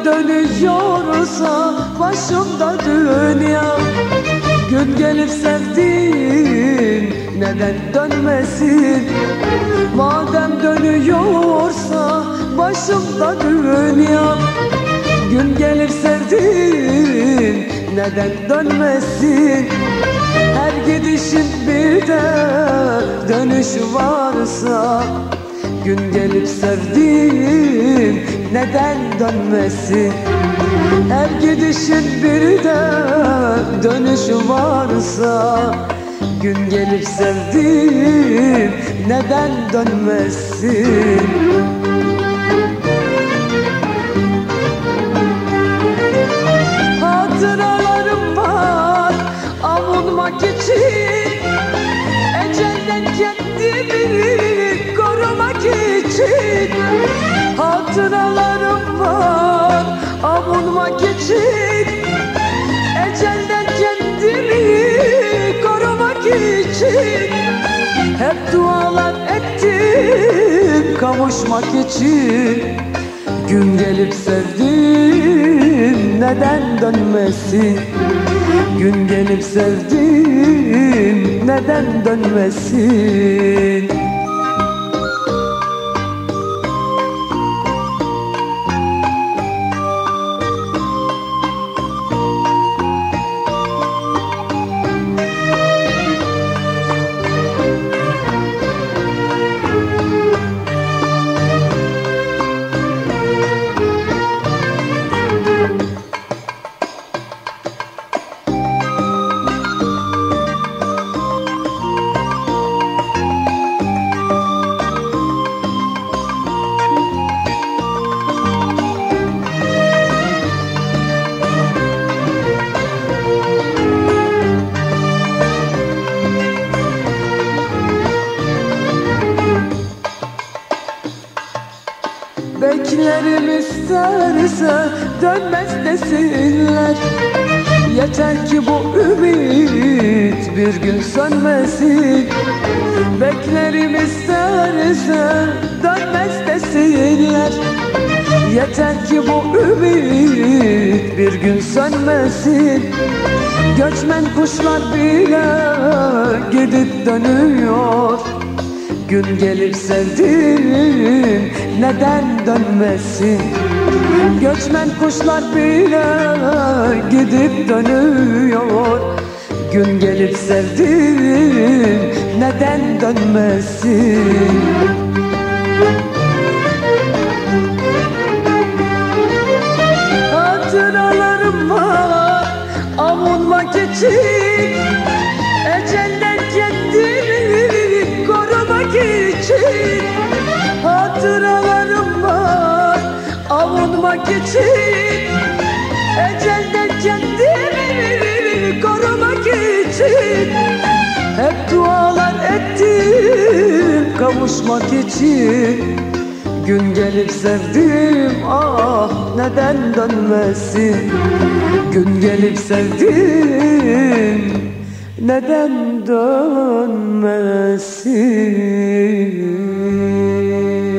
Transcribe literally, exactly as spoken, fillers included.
dönüyorsa başımda dünya, gün gelip sevdiğim neden dönmesin? Madem dönüyorsa başımda dünya, gün gelip sevdiğim neden dönmesin? Her gidişin bir de dönüş varsa, gün gelip sevdiğim neden dönmesin? Her gidişin bir de dönüş varsa, gün gelip sevdiğim neden dönmesin? Hatıralarım var avunmak için, ecelden kendimi korumak için. Hatıralarım var avunmak için, ecelden kendimi korumak için. Hep dualar ettim kavuşmak için, gün gelip sevdim neden dönmesin? Gün gelip sevdim neden dönmesin? Beklerim isterse dönmez desinler, yeter ki bu ümit bir gün sönmesin. Beklerim isterse dönmez desinler, yeter ki bu ümit bir gün sönmesin. Göçmen kuşlar bile gidip dönüyor, gün gelip sevdim neden dönmesin? Göçmen kuşlar bile gidip dönüyor, gün gelip sevdim neden dönmesin? Hatıralarım var avunmak için, ecelden kendimi korumak için. Hatıralarım var avunmak için, ecelden kendimi korumak için. Hep dualar ettim kavuşmak için, gün gelip sevdim ah neden dönmesin? Gün gelip sevdim neden dönmesin?